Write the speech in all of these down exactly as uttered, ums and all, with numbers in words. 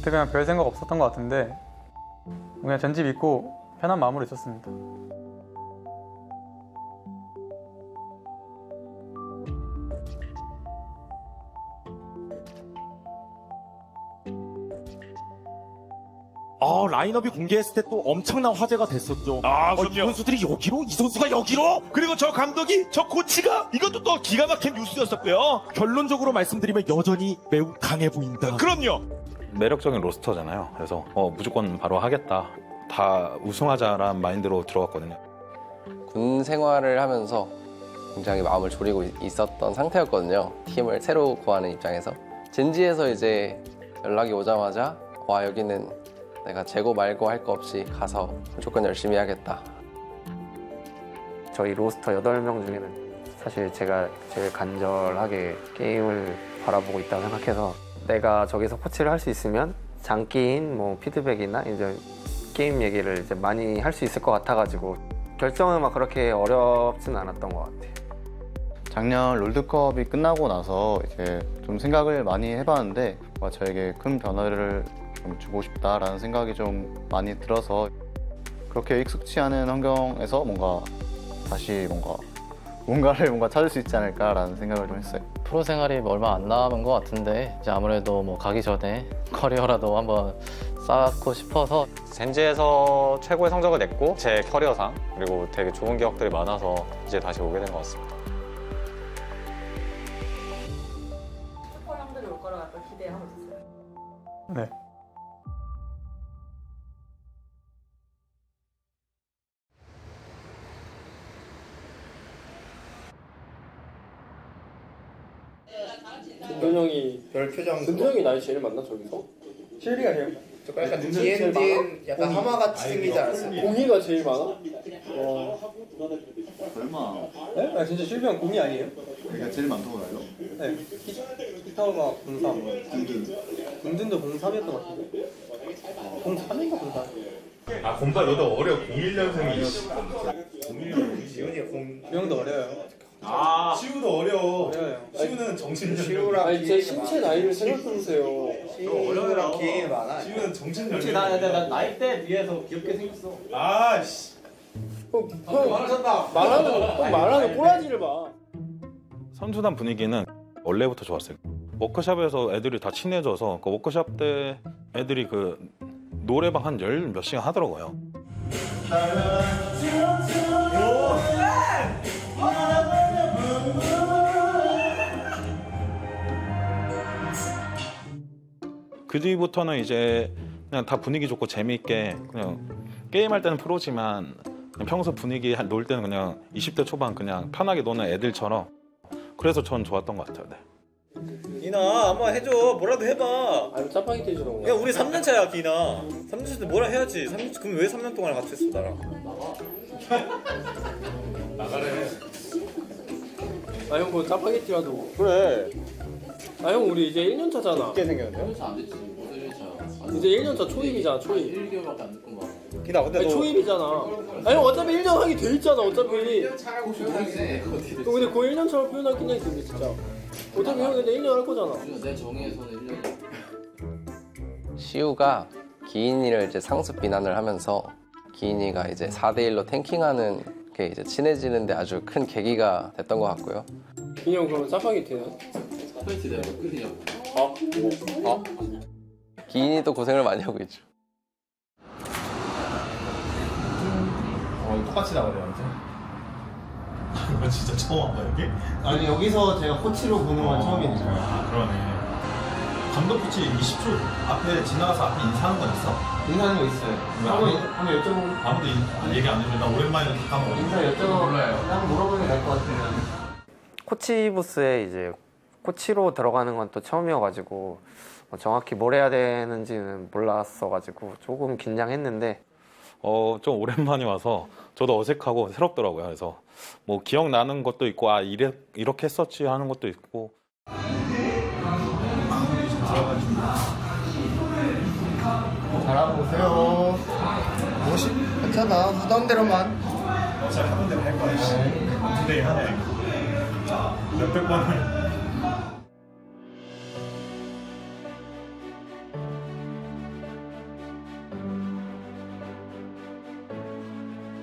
그때 그냥 별 생각 없었던 것 같은데 그냥 전지 믿고 편한 마음으로 있었습니다. 아, 라인업이 공개했을 때 또 엄청난 화제가 됐었죠. 아, 어, 그럼요. 이 선수들이 여기로? 이 선수가 여기로? 그리고 저 감독이, 저 코치가 이것도 또 기가 막힌 뉴스였었고요. 결론적으로 말씀드리면 여전히 매우 강해 보인다. 그럼요. 매력적인 로스터잖아요. 그래서 어, 무조건 바로 하겠다. 다 우승하자라는 마인드로 들어갔거든요. 군 생활을 하면서 굉장히 마음을 졸이고 있었던 상태였거든요. 팀을 새로 구하는 입장에서. 젠지에서 이제 연락이 오자마자 와, 여기는 내가 재고 말고 할 거 없이 가서 무조건 열심히 해야겠다. 저희 로스터 여덟 명 중에는 사실 제가 제일 간절하게 게임을 바라보고 있다고 생각해서 내가 저기서 코치를 할 수 있으면 장기인 뭐 피드백이나 이제 게임 얘기를 이제 많이 할 수 있을 것 같아가지고 결정은 막 그렇게 어렵진 않았던 것 같아요. 작년 롤드컵이 끝나고 나서 이제 좀 생각을 많이 해봤는데 저에게 큰 변화를 좀 주고 싶다라는 생각이 좀 많이 들어서 그렇게 익숙치 않은 환경에서 뭔가 다시 뭔가 뭔가를 뭔가 찾을 수 있지 않을까라는 생각을 좀 했어요. 프로 생활이 얼마 안 남은 것 같은데 이제 아무래도 뭐 가기 전에 커리어라도 한번 쌓고 싶어서 젠지에서 최고의 성적을 냈고 제 커리어상 그리고 되게 좋은 기억들이 많아서 이제 다시 오게 된 것 같습니다. 슈퍼 형들이 올 거라고 약간 기대하고 있었어요. 네. 준동형이 별 표정. 준동형이 나이 제일 많나 저기서? 실비가 제일 저 약간 디엔디엔 약간 하마같이 생기지 않았어요? 공이가 제일 많아? 와. 얼마? 네? 아 진짜 실비 형 공이 아니에요? 그러니까 제일 많다고 알죠? 네. 기타가 공삼. 군든. 군든도 공삼이었던 것 같은데. 공삼인가 공삼? 아, 공사 너도 어려. 공일 년생이. 지훈이 공. 지훈도 어려요. 아, 시우도 어려워. 어려요. 시우는 정신 시우랑 아니 제 신체 나이를 생각해보세요. 어려요랑 기회가 많아. 시우는 정신 연령. 혹시 나, 나, 나 나이대 비해서 귀엽게 생겼어. 아, 씨. 형, 형 말하셨다. 말하는 형 말하는 꼬라지를 봐. 선수단 분위기는 원래부터 좋았어요. 워크숍에서 애들이 다 친해져서 그 워크숍 때 애들이 그 노래방 한 열 몇 시간 하더라고요. 그 뒤부터는 이제 그냥 다 분위기 좋고 재미있게 그냥 게임할 때는 프로지만 그냥 평소 분위기 놀 때는 그냥 이십 대 초반 그냥 편하게 노는 애들처럼 그래서 전 좋았던 것 같아요. 네. 기나 한번 해줘. 뭐라도 해봐. 아니 짜파게티 해주는 거야. 야 우리 삼 년 차야 기나. 삼 년 차 때 뭐라 해야지. 삼 년 차, 그럼 왜 삼 년 동안 같이 했어 나랑. 나가래. 아 형 그 짜파게티라도. 그래. 아 형 우리 이제 일 년 차잖아. 어떻게 생겼는데? 일 년 차 안 됐지. 무슨 일 년 차. 이제 일 년 차 초입이잖아 초입. 일 개월밖에 안 됐구만. 기나 근데 아니 너 초입이잖아. 아니 형 어차피 일 년 하기 돼 있잖아 어차피. 혹시 모르겠네. 어떻게 또 근데 그 일 년 차로 표현할 기능이 있는데 진짜. 어차피 형 근데 일 년 할 거잖아. 내 정의에서는 일 년. 시우가 기인이를 이제 상습 비난을 하면서 기인이가 이제 사 대 일로 탱킹하는 게 이제 친해지는데 아주 큰 계기가 됐던 것 같고요. 기인 형 그러면 짜파게티는? 짜파게티 내가 몇 끓이냐고. 어? 뭐? 어? 기인이도 고생을 많이 하고 있죠. 어, 똑같이 나오네요, 완전. 이거 진짜 처음 와봐 여기? 아니 여기서 제가 코치로 보는 건 처음이네요. 아, 그러네. 감독 코치 이십 초 앞에 지나가서 앞에 인사하는 건 있어? 인사하는 거 있어요. 한번 한번 여쭤보고 아무도 인, 아, 얘기 안 해줘. 나 오랜만에 잠깐만 인사 여쭤보고 한번 물어보는 게 나을 것 같은데. 코치 부스에 이제 코치로 들어가는 건 또 처음이어가지고 정확히 뭘 해야 되는지는 몰랐어가지고 조금 긴장했는데 어, 좀 오랜만에 와서 저도 어색하고 새롭더라고요. 그래서 뭐 기억나는 것도 있고 아 이래, 이렇게 했었지 하는 것도 있고. 잘하고 오세요. 뭐시 괜찮아. 하던 대로만. 어차피 하던 대로 할 거야. 근데 하네. 몇백 번을.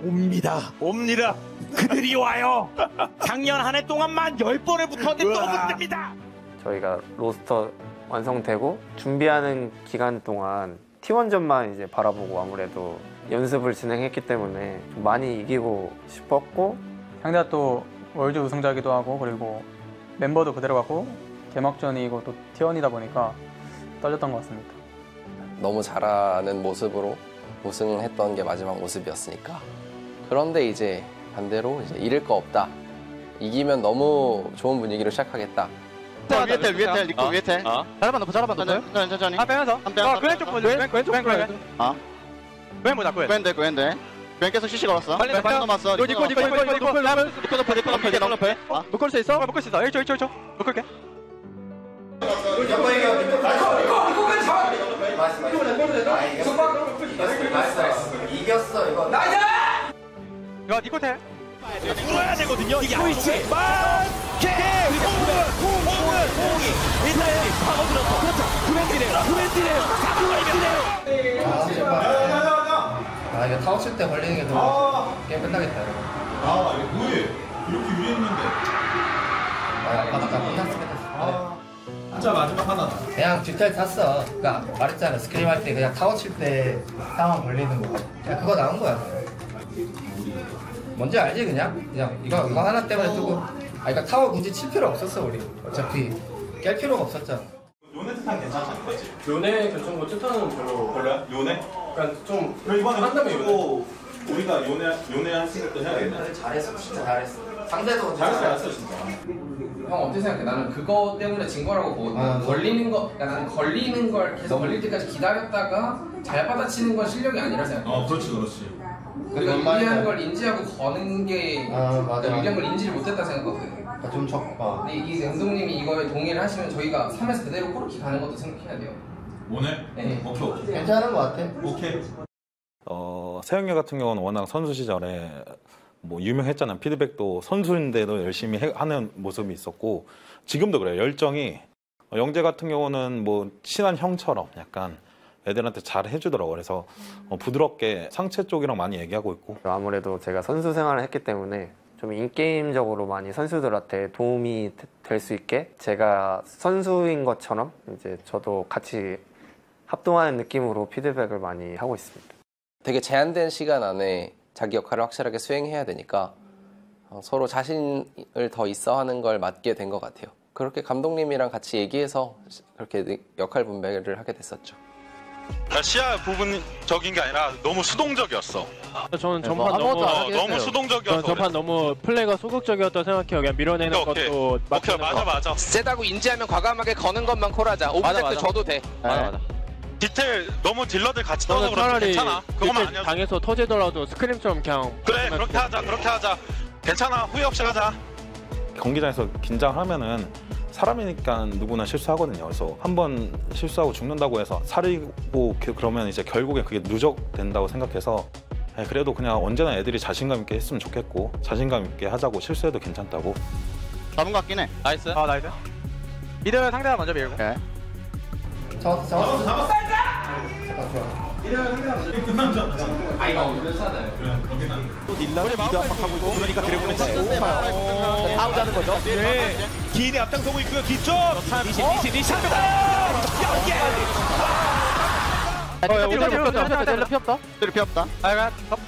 옵니다. 옵니다. 그들이 와요. 작년 한 해 동안만 열 번을 붙었는데 또 붙습니다. 저희가 로스터 완성되고 준비하는 기간 동안 티원전만 이제 바라보고 아무래도 연습을 진행했기 때문에 좀 많이 이기고 싶었고 상대가 또 월드 우승자기도 하고 그리고 멤버도 그대로 갖고 개막전이고 또 티원이다 보니까 떨렸던 것 같습니다. 너무 잘하는 모습으로 우승했던 게 마지막 모습이었으니까. 그런데 이제 반대로 이제 잃을 거 없다. 이기면 너무 좋은 분위기로 시작하겠다. 위에 텔, 위에 텔, 리코 위에 텔. 자르반 높여, 자르반 높여. 천천히, 천천히. 아, 빼면서. 한 빼면서. 어, 그 왼쪽 보자. 왼, 왼쪽 보자. 아, 왼 보자, 왼. 왼대, 왼대. 왼 계속 시시 걸었어. 빨리 왼 빨리 넘었어. 니코, 니코, 니코, 니코, 니코, 니코, 라면. 리코 높여, 리코 높여, 리코 높여. 아, 묶을 수 있어? 묶을 수 있어. 일 초, 일 초, 일 초. 묶을게. 이겼어 이거. 이거 니코 텔. 풀어야 되거든요. 이게 스위치. 마케. 공은 공은 공이 일단은 파고들었어. 그렇죠. 구맨디래요. 구맨디래요. 구맨디래요. 아 이거 타워 칠 때 걸리는 게 더 게임 끝나겠다 이거. 아 이거 뭐해? 이렇게 유리했는데. 아 아까 아까 끝났어 끝났어. 진짜 마지막 하나다. 그냥 뒷탈 탔어. 그러니까 말했잖아 스크림 할 때 그냥 타워 칠 때 상황 걸리는 거. 그냥 그거 나온 거야. 뭔지 알지 그냥? 그냥 이거 이거 하나 때문에 조금. 아 그러니까 타워 굳이 칠 필요 없었어 우리. 어차피 깰 필요가 없었잖아. 요네 특한 괜찮지? 그렇지? 요네 결정고 특한은 별로 별로야? 요네? 그러니까 좀 그럼 이번에 한다면 또 우리가 요네 요네 한 생각도 해야겠네. 잘했어 진짜 잘했어. 상대도 잘했어 잘했어 진짜. 형 어떻게 생각해? 나는 그거 때문에 진 거라고 보거든. 아, 걸리는 거, 그러니까 나는 걸리는 걸 계속 걸릴 때까지 기다렸다가 잘 받아치는 건 실력이 아니라 생각해. 어 그렇지 그렇지. 그러니까 유리한 걸 인지하고 거는 게 아, 맞아, 유리한 맞아. 걸 인지를 못했다 생각하거든. 아, 좀 적봐. 근데 이 감독님이 이거에 동의를 하시면 저희가 삼에서 그대로 코르키 가는 것도 생각해야 돼요. 오늘? 네. 오케이 오케이. 괜찮은 거 같아. 오케이. 어, 세영이 같은 경우는 워낙 선수 시절에 뭐 유명했잖아요. 피드백도 선수인데도 열심히 해, 하는 모습이 있었고 지금도 그래요. 열정이 어, 영재 같은 경우는 뭐 친한 형처럼 약간 애들한테 잘 해주더라고. 그래서 어, 부드럽게 상체 쪽이랑 많이 얘기하고 있고. 아무래도 제가 선수 생활을 했기 때문에 좀 인게임적으로 많이 선수들한테 도움이 될 수 있게 제가 선수인 것처럼 이제 저도 같이 합동하는 느낌으로 피드백을 많이 하고 있습니다. 되게 제한된 시간 안에 자기 역할을 확실하게 수행해야 되니까 어, 서로 자신을 더 있어 하는 걸 맡게 된 것 같아요. 그렇게 감독님이랑 같이 얘기해서 그렇게 역할 분배를 하게 됐었죠. 시야 부분적인 게 아니라 너무 수동적이었어. 저는 네, 전판 뭐 너무 어, 너무 수동적이어서 저는 전판 너무 플레이가 소극적이었다고 생각해요. 그냥 밀어내는 오케이, 것도 오케이, 맞추는 맞아 거. 맞아. 세다고 인지하면 과감하게 거는 것만 콜하자. 오브젝트 줘도 돼. 맞아 맞아. 디테일 너무 딜러들 같이 저는 떠서 그렇지 차라리 괜찮아. 그것만 그때 아니어도 당해서 터지더라도 스크림처럼 그냥 그래 그렇게 하자 그렇게 하자. 괜찮아 후회 없이 하자. 경기장에서 긴장하면은 사람이니까 누구나 실수하거든요. 그래서 한 번 실수하고 죽는다고 해서 살이고 그러면 이제 결국에 그게 누적된다고 생각해서 그래도 그냥 언제나 애들이 자신감 있게 했으면 좋겠고 자신감 있게 하자고 실수해도 괜찮다고. 잡은 것 같긴 해. 나이스. 아 나이스. 미드 상대가 먼저 밀고. 네. 잡았어 잡았어. 잡았어. 잠깐 좋아. 끝난 줄 알았잖아. 아 이거 괜찮아요. 그래 그렇긴 한데. 또 닐라를 미드 압박하고 있고 그러니까 드래곤을 치고 아웃하는 거죠. 네. 기인의 앞장서고 있고요. 기쪽. 니시 니시 니시 합니다. 어, 오늘 피었다. 오늘 피었다. 들이 피었다. 아가.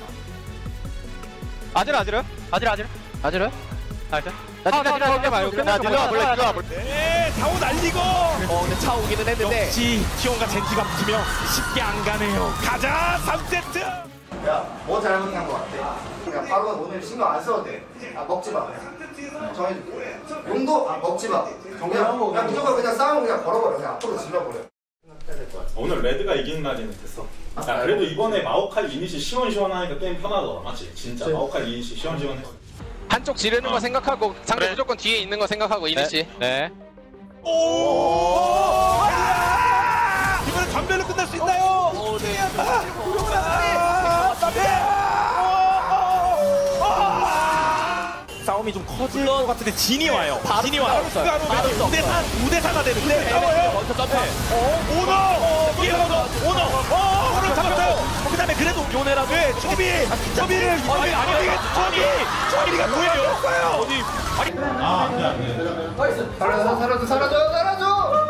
아지르 아지르. 아지르 아지르. 아지르. 나이스. 나 진짜 진짜 진짜 말고 끝나. 딜러가 몰래 딜러가 몰래. 네, 타고 날리고. 어, 근데 차 오기는 했는데. 역시 티온과 젠지가 붙으면 쉽게 안 가네요. 가자, 삼 세트. 야, 뭐 잘못한 거 같아? 그냥 바로 오늘 신경 안 써도 돼. 아 먹지 마. 정해줄게. 용도 아 먹지 마. 그냥 그냥 무조건 그냥 싸움 그냥 걸어버려. 그냥 앞으로 질러버려. 오늘 레드가 이기는 날이면 됐어. 야 그래도 이번에 마오칼 이니시 시원시원하니까 게임 편하더라. 맞지? 진짜 마오칼 이니시 시원시원해. 한쪽 지르는 거 생각하고 상대 무조건 뒤에 있는 거 생각하고 이니시. 네. 오! 이번엔 전멸로 끝날 수 있나요? 오, 네. 아, 싸움이 좀 커질 것 같은데 진이 와요. 진이 와요. 추가로 오 대 사, 오 대 사가 되는데. 먼저 점프. 오너! 오너! 오너! 어! 오너 잡았어요. 다음에 그래도 요네라도 네, 초비! 초비를! 아니, 아니, 초비! 초비가 뭐예요? 어디? 아니, 아, 네, 네. 사라져, 사라져, 사라져, 사라져!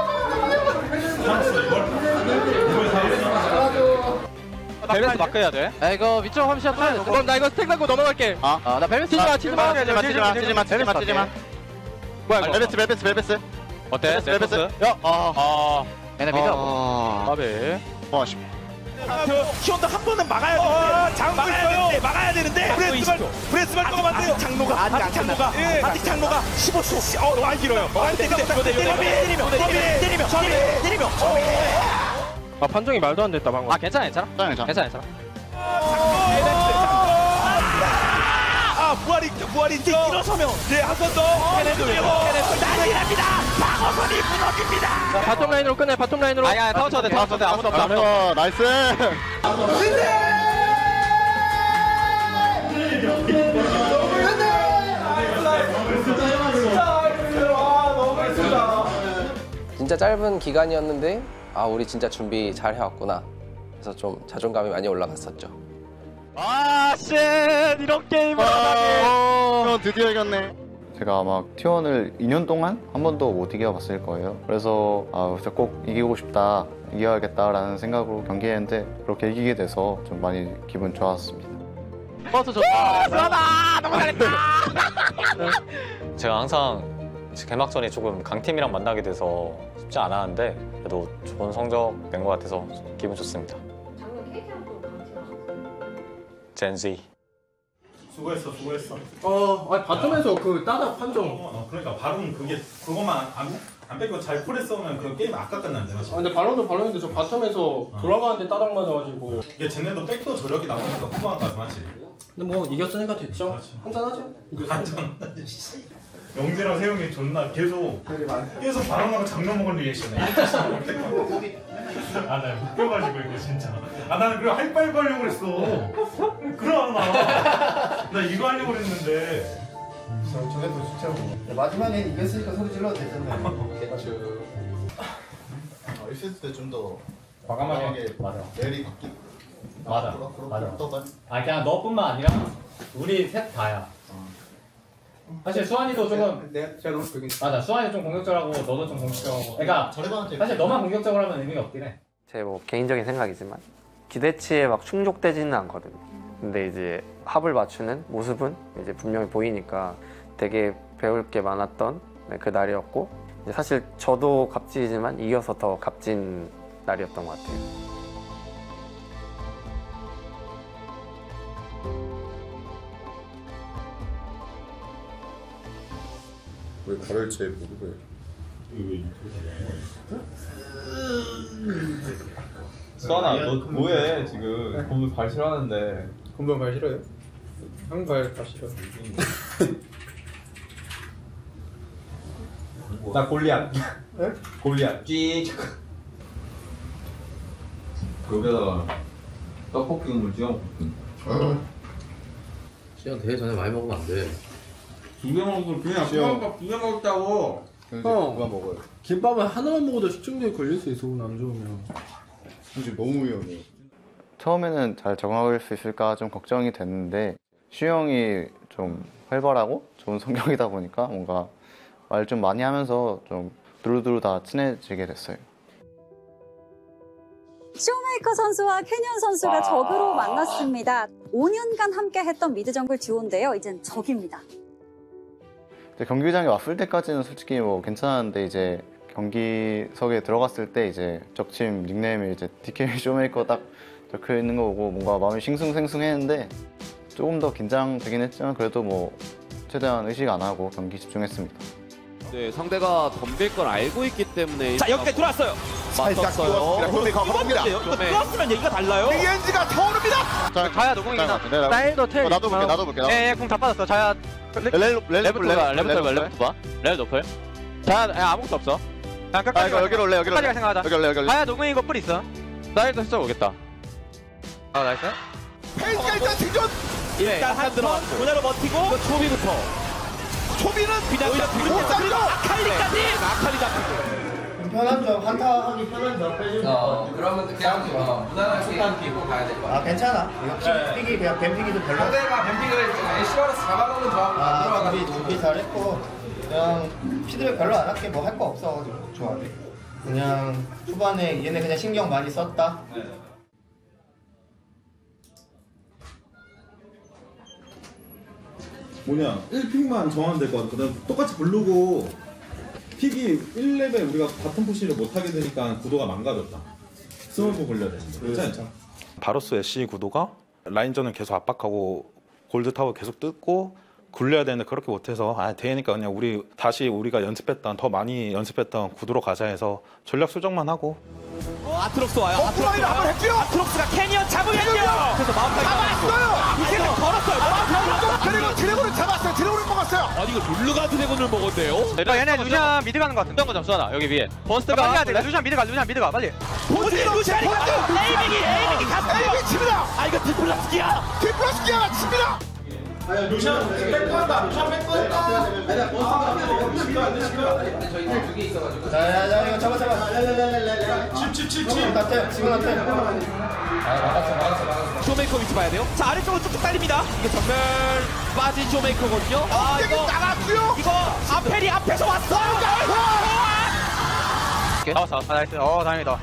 밸런스 마크 해야 돼. 야 이거 위쪽 함시야 타야 돼. 그럼 나 이거 스택 갖고 넘어갈게. 아, 아, 나 밸런스 치지 마, 치지 마. 치지 마, 치지 마, 치지 마, 치지 마, 치지 마. 뭐야 이거? 벨베스, 벨베스, 벨베스. 어때? 벨베스? 야, 아, 아. 얘네 믿어. 까비. 와, 씨. 키온도 한 번은 막아야 되는데 장고 있어요. 막아야 되는데 브레스발 브레스발 꺼봤는데 장로가 아직 장로가 아직 장로가 십오 초 어 많이 길어요. 많이 때리면 때리면 때리면 때리면 때리면 아, 판정이 말도 안 됐다 방금. 아 괜찮아 괜찮아. 괜찮아 괜찮아. 아 부활이 부활이 이제 일어서면 네 한 번 더 캐네도 난리 납니다. 방어선이 무너집니다. 자 바텀 라인으로 끝내. 바텀 라인으로. 아야 타워 쳐도 돼, 타워 쳐도 돼. 아무도 없다. 아무도 없다. 나이스. 진짜 짧은 기간이었는데 아 우리 진짜 준비 잘 해왔구나. 그래서 좀 자존감이 많이 올라갔었죠. 아, 쉣! 이런 게임을 하다니. 드디어 이겼네. 제가 아마 티원을 이 년 동안 한 번도 못 이겨봤을 거예요. 그래서 아, 진짜 꼭 이기고 싶다, 이겨야겠다라는 생각으로 경기했는데 그렇게 이기게 돼서 좀 많이 기분 좋았습니다. 버스 좋다. 수고하다. 너무 잘했다. 제가 항상 개막전에 조금 강팀이랑 만나게 돼서 쉽지 않았는데 그래도 좋은 성적 낸 것 같아서 기분 좋습니다. 작년 케이티랑도 강팀하셨어요? 젠지. 수고했어, 수고했어. 어, 아니 바텀에서 그 따다 판정. 어, 그러니까 바론 그게 그것만 안, 안 뺏고 잘 콜했으면 그 게임 아까 끝났는데. 아, 근데 발론도 발론인데 저 바텀에서 돌아가는데 따닥 맞아가지고. 이게 쟤네도 백도 저력이 나오니까 후반까지 맞지. 근데 뭐 이겼으니까 됐죠. 한잔하죠. 한잔. 영재랑 세영이 존나 계속 계속 바람하고 장난 먹은 리액션해. 아, 나 웃겨가지고 이거 진짜. 아, 나는 그래 하이파이브 하려고 그랬어. 그럼 나. 나 이거 하려고 그랬는데. 저, 저게도 진짜 뭐. 마지막에 이겼으니까 소리 질러도 되잖아요. 맞죠. 있을 때 좀 더 과감하게 맞아. 렐이 바뀌. 맞아. 맞아. 아 그냥 너뿐만 아니라 우리 셋 다야. 사실 수환이도 조금 내가 제가 너무 되게 맞아. 수환이 좀 공격적이고 너도 좀 공격적이고. 그러니까 사실 너만 공격적으로 하면 의미가 없긴 해. 제 뭐 개인적인 생각이지만 기대치에 막 충족되지는 않거든요. 근데 이제 합을 맞추는 모습은 이제 분명히 보이니까 되게 배울 게 많았던 그 날이었고 이제 사실 저도 값지지만 이겨서 더 값진 날이었던 것 같아요. 왜 발을 제 무릎에? 수환아, 너 뭐해 지금? 공부 발 싫어하는데. 공부 발 싫어요? 형 발 발 싫어. 나 골리앗. 네? 골리앗. 쥐. 여기다가 떡볶이 국물 찍어 먹거든. 시간 대회 전에 많이 먹으면 안 돼. 두 개 먹고 그냥 김밥 두개 먹었다고. 형, 그만 먹어요. 김밥은 하나만 먹어도 식중독에 걸릴 수 있어, 안 좋으면. 지금 너무 위험해요. 처음에는 잘 적응할 수 있을까 좀 걱정이 됐는데 슈 형이 좀 활발하고 좋은 성격이다 보니까 뭔가 말 좀 많이 하면서 좀 두루두루 다 친해지게 됐어요. 쇼메이커 선수와 캐년 선수가 적으로 만났습니다. 오 년간 함께 했던 미드 정글 듀오인데요. 이젠 적입니다. 경기장에 왔을 때까지는 솔직히 뭐 괜찮았는데 이제 경기석에 들어갔을 때 이제 적팀 닉네임이 이제 디케이 쇼메이커 딱 적혀 있는 거 보고 뭔가 마음이 싱숭생숭했는데 조금 더 긴장되긴 했지만 그래도 뭐 최대한 의식 안 하고 경기 집중했습니다. 네, 상대가 덤빌 걸 알고 있기 때문에 자 여기까지 들어왔어요. 맞섰어요. 쇼메이커 가봅니다. 이거 들어왔으면 얘기가 달라요. 리엔지가 타오릅니다. 자, 자야 노공이나. 사일도 텔. 나도 볼게, 나도 볼게. 예, 예, 공 다 빠졌어. 자야. 렐 레벨 봐, 레벨 봐, 레벨 봐. 레벨 높을. 자야, 야, 아무것도 없어. 그냥 끝까지. 아, 이거 여기로 올래, 여기로 끝까지 올래. 생각하자. 여기 올래, 여기 올래. 자야 노공이고 풀 있어. 사일도 진짜 오겠다. 아, 나이스. 페이지가 일단 생존. 일단 한 번 그대로 버티고 초비부터. 초비는 그냥 오히려 뒤로 아칼리까지. 아칼리 잡히고. 편한 점, 한타하기 편한 점 빼주면 어, 그러면 그냥 어, 무난하게 피고 가야 될 것 같아. 아 괜찮아. 이거 픽, 픽이 그냥 뱀픽이도 별로. 상대가 뱀픽을 애쉬바로스 잡아먹는 조합으로 아 만들어가지고 준비 준비 잘했고 그냥 피드백 별로 안 할게. 뭐 할 거 없어가지고 조합이. 그냥 초반에 얘네 그냥 신경 많이 썼다. 뭐냐 일 픽만 정하면 될 것 같아. 그다음 똑같이 부르고 픽이 일 레벨 우리가 바텀 푸시를 못하게 되니까 구도가 망가졌다. 스몰보 굴려야 되는데 괜찮아 괜찮아. 바로스 애쉬 구도가 라인전을 계속 압박하고 골드 타워 계속 뜯고 굴려야 되는데 그렇게 못해서 아 되니까 그냥 우리 다시 우리가 연습했던 더 많이 연습했던 구도로 가자 해서 전략 수정만 하고. 아트록스 와요. 아트록스 한번 했죠. 아트록스가 캐니언 잡으면요. 그래서 마음까지 잡았어요. 이제는 걸었어요. 드래곤 드래곤을 잡았어요. 드래곤을 먹었어요. 아니 이거 룰루가 드래곤을 먹었대요. 야, 얘네 루시안 미드 가는 것 같은데. 어떤 거좀 수아나 여기 위에. 버스가 빨리 해야 돼. 루시안 미드 가. 루시안 미드 가. 빨리. 본진 루시안이 에이밍이 에이밍이 갔어요. 에이밍 칩니다. 아 이거 디플러스기야. 디플러스기야 칩니다. 아니 루시안 백건다. 루시안 백건다. 아니야 몬스터가 저희 두개 있어가지고. 자자자 이거 잡아 잡아. 칩칩칩칩. 나태 지금 나태. 쇼메이커 위치 봐야 돼요. 자 아래쪽으로 쭉쭉 달립니다. 이게 전멸 빠진 쇼메이커거든요. 아 이거 나갔고요. 이거 아펠이 앞에서 왔어요. 나왔어. 아, 나이스. 어, 다행이다.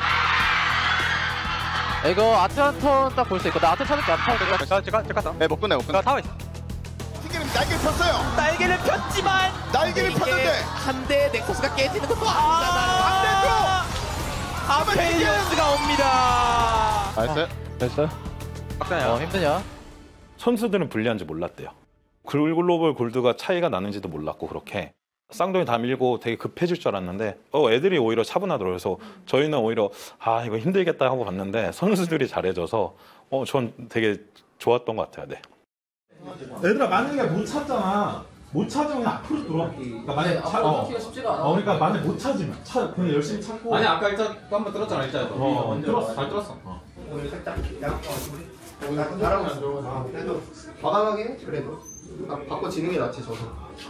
이거 아트한턴 딱 볼 수 있고 나 아트 찾을게. 아트 찾을게. 자, 제가 제가 네, 못 끝내, 못 끝내. 나 타워 있어. 튕기는 날개를 폈어요. 날개를 폈지만 날개를 폈는데 한대 넥서스가 깨지는 것도 아니잖아. 아펠리오스가 옵니다. 나이스. 됐어. 박사야. 어 힘드냐? 선수들은 불리한지 몰랐대요. 글로벌 골드가 차이가 나는지도 몰랐고 그렇게 쌍둥이 다 밀고 되게 급해질 줄 알았는데 어 애들이 오히려 차분하더라고요. 그래서 저희는 오히려 아 이거 힘들겠다 하고 봤는데 선수들이 잘해줘서 어 전 되게 좋았던 것 같아요. 네. 얘들아 만약에 못 찾잖아. 못 찾으면 그냥 앞으로 돌아. 그러니까 만약에 찾, 어. 찾기가 쉽지가 않아. 어, 그러니까 만약에 못 찾으면 찾 그냥 열심히 찾고. 아니 아까 일단 한번 들었잖아 일자에서. 어, 들었어. 잘 들었어. 어. 오늘 살짝 양 잘하고 있어. 아, 그래도 과감하게 그래도 아, 바꿔 지는 게 낫지 저도.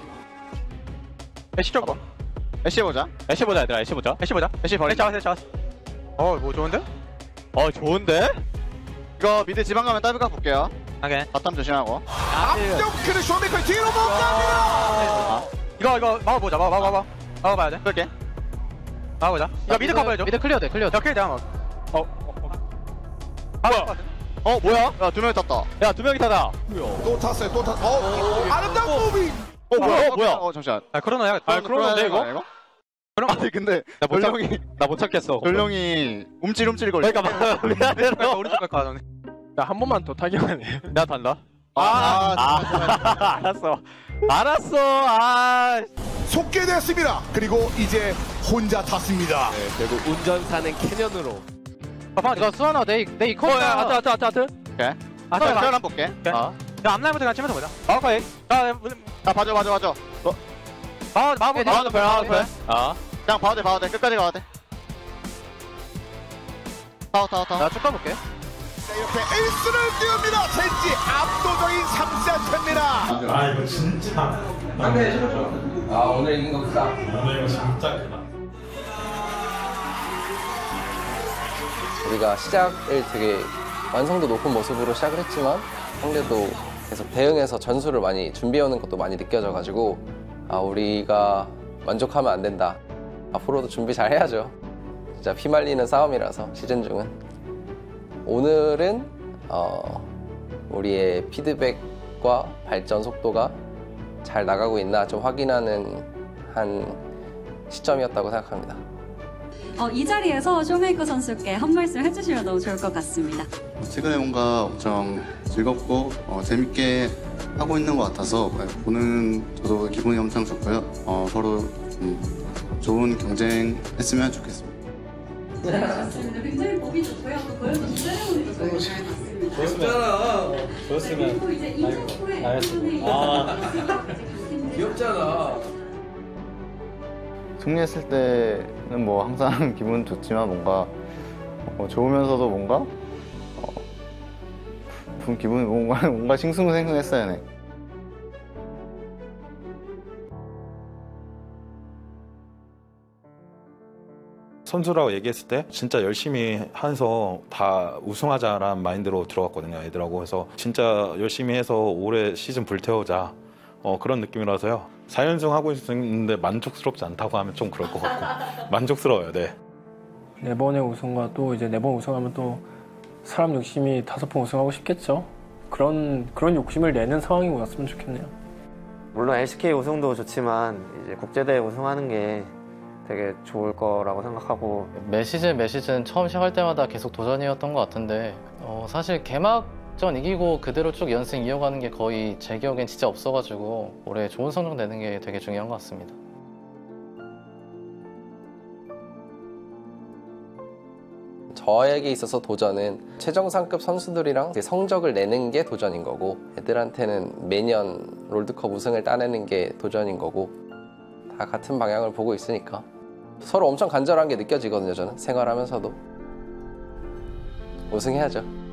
애쉬 쪽 봐. 애쉬 보자. 애쉬 보자 얘들아. 애쉬 보자. 애쉬 보자. 애쉬 버리. 애쉬 잡았어. 애쉬 잡았어. 어, 뭐 좋은데? 어 좋은데? 이거 미드 지방 가면 따블각 볼게요. 오케이. 바텀 조심하고. 앞쪽 그는 쇼메이커 뒤로 못 갑니다. 이거 이거 막아 보자. 막아 막아 막아. 막아 봐야 돼. 그럴게. 막아 보자. 이거 미드 커버해줘. 미드 클리어 돼. 클리어 돼. 오케이, 내가 막. 어. 뭐야? 어 뭐야? 야 두 명이 탔다. 야 두 명이 타다. 또 탔어요. 또 탔. 어 아름다운 무빙. 어 뭐야? 어 뭐야? 어 잠시만. 아, 크로노 해야겠다. 아 크로노인데 이거? 그럼 아니 근데 나못 전령이 나 못 찾겠어. 전령이 움찔움찔 걸려. 그러니까 미안해. 오른쪽 갈까 너네. 야 한 번만 더 타기만 해. 내가 탄다. 아, 아, 아 알았어. 알았어. 아. 속게 됐습니다. 그리고 이제 혼자 탔습니다. 네, 결국 운전사는 캐년으로. 아, 이거 수아나 내내 이코. 어, 야, 아트 아트 아트 아트. 오케이. 아트 아, 봐. 태어난 볼게. 아. 야, 앞라인부터 그냥 치면서 보자. 아, 오케이. 야, 아, 봐줘, 봐줘, 봐줘. 어, 아, 마법 봐도 돼, 봐도 돼. 아. 그냥 봐도 돼, 봐도 돼. 끝까지 가도 돼. 타워, 타워, 타워. 나쭉 가볼게. 이렇게 에이스를 띄웁니다. 젠지 압도적인 삼 세트입니다. 아 이거 진짜. 상대 해줘줘. 아 오늘 이긴 거 크다. 오늘 이거 진짜 크다. 우리가 시작을 되게 완성도 높은 모습으로 시작을 했지만 상대도 계속 대응해서 전술을 많이 준비해오는 것도 많이 느껴져가지고 아 우리가 만족하면 안 된다. 앞으로도 준비 잘 해야죠. 진짜 피말리는 싸움이라서 시즌 중은. 오늘은 어, 우리의 피드백과 발전 속도가 잘 나가고 있나 좀 확인하는 한 시점이었다고 생각합니다. 어, 이 자리에서 쇼메이커 선수께 한 말씀 해주시면 너무 좋을 것 같습니다. 최근에 뭔가 엄청 즐겁고 어, 재밌게 하고 있는 것 같아서 보는 저도 기분이 엄청 좋고요. 어, 서로 음, 좋은 경쟁했으면 좋겠습니다. 네, 맞습니다. 굉장히 몸이 좋고요. 보여준 세레모니도 저희가 잘 봤습니다. 좋았잖아. 좋았으면. 그리고 이제 인천 후에 알겠어. 아. 귀엽잖아. 승리했을 때는 뭐 항상 기분 좋지만 뭔가 어, 좋으면서도 뭔가 어, 기분이 뭔가 뭔가 싱숭생숭했어요. 네. 선수라고 얘기했을 때 진짜 열심히 해서 다 우승하자라는 마인드로 들어갔거든요, 애들하고. 해서 진짜 열심히 해서 올해 시즌 불태우자, 어, 그런 느낌이라서요. 사 연승 하고 있는데 만족스럽지 않다고 하면 좀 그럴 것 같고 만족스러워요. 네. 네 번의 우승과 또 이제 네 번 우승하면 또 사람 욕심이 다섯 번 우승하고 싶겠죠. 그런 그런 욕심을 내는 상황이 왔으면 좋겠네요. 물론 엘씨케이 우승도 좋지만 이제 국제대회 우승하는 게 되게 좋을 거라고 생각하고 매 시즌 매 시즌 처음 시작할 때마다 계속 도전이었던 것 같은데 어, 사실 개막전 이기고 그대로 쭉 연승 이어가는 게 거의 제 기억엔 진짜 없어가지고 올해 좋은 성적 내는 게 되게 중요한 것 같습니다. 저에게 있어서 도전은 최정상급 선수들이랑 성적을 내는 게 도전인 거고 애들한테는 매년 롤드컵 우승을 따내는 게 도전인 거고 다 같은 방향을 보고 있으니까 서로 엄청 간절한 게 느껴지거든요. 저는 생활하면서도 우승해야죠.